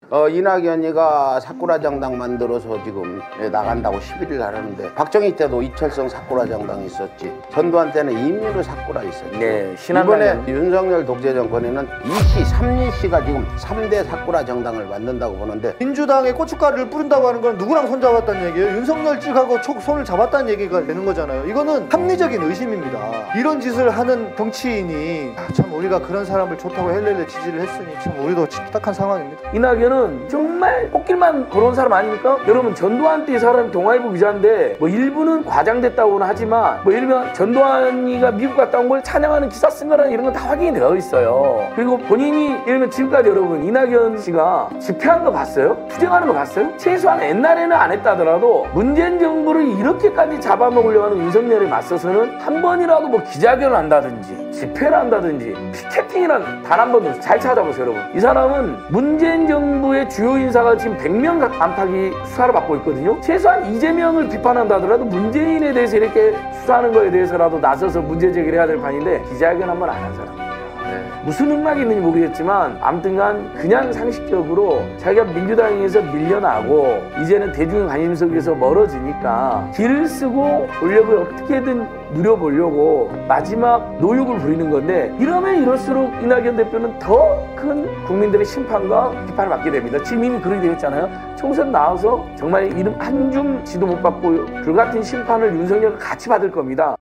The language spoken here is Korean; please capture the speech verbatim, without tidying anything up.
어, 이낙연이가 사쿠라 정당 만들어서 지금 나간다고 십일 일 하는데 박정희 때도 이철성 사쿠라 정당이 있었지. 전두환 때는 이민우 사쿠라 있었지. 네, 이번에 윤석열 독재 정권에는 이씨, 삼리씨가 지금 삼 대 사쿠라 정당을 만든다고 보는데 민주당에 고춧가루를 뿌린다고 하는 건 누구랑 손잡았다는 얘기예요? 윤석열 측하고 촉 손을 잡았다는 얘기가 되는 거잖아요. 이거는 합리적인 의심입니다. 이런 짓을 하는 정치인이 아, 참 우리가 그런 사람을 좋다고 헬렐레 지지를 했으니 참 우리도 딱한 상황입니다. 이낙연은 정말 꽃길만 걸어온 사람 아닙니까? 여러분 전두환 때 사람 동아일보 기자인데 뭐 일부는 과장됐다고는 하지만 뭐 일면 전두환이가 미국 갔다 온 걸 찬양하는 기사 쓴 거라는 이런 건 다 확인이 되어 있어요. 그리고 본인이 이러면 지금까지 여러분 이낙연 씨가 집회한 거 봤어요? 투쟁하는 거 봤어요? 최소한 옛날에는 안 했다 하더라도 문재인 정부를 이렇게까지 잡아먹으려고 하는 윤석열에 맞서서는 한 번이라도 뭐 기자회견을 한다든지 집회를 한다든지 피켓팅이란 단 한 번도 잘 찾아보세요 여러분. 이 사람은 문재인 정부의 주요 인사가 지금 백 명 안팎이 수사를 받고 있거든요. 최소한 이재명을 비판한다 하더라도 문재인에 대해서 이렇게 수사하는 거에 대해서라도 나서서 문제 제기를 해야 될 판인데 기자회견 한 번 안 한 사람입니다. 네. 무슨 흑막이 있는지 모르겠지만 아무튼간 그냥 상식적으로 자기가 민주당에서 밀려나고 이제는 대중의 관심 속에서 멀어지니까 길을 쓰고 권력을 어떻게든 누려보려고 마지막 노육을 부리는 건데 이러면 이럴수록 이낙연 대표는 더 큰 국민들의 심판과 비판을 받게 됩니다. 지금 이미 그렇게 되었잖아요. 총선 나와서 정말 이름 한 줌 지도 못 받고 불같은 심판을 윤석열과 같이 받을 겁니다.